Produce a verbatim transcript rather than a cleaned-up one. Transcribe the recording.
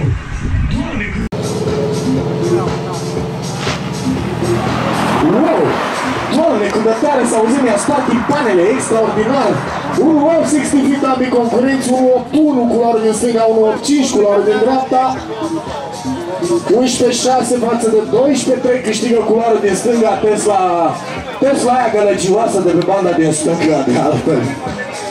Wow! Doamne, cu dătare s-a auzit, mi-a spart timpanele, extraordinar! unu opt șaizeci feet ambii concurenți, unu opt unu culoarul din stânga, unu opt cinci culoarul din dreapta. unsprezece șase față de doisprezece trei câștigă culoarul din stânga, Tesla, Tesla aia gălăgioasă de pe banda din stânga, de altfel.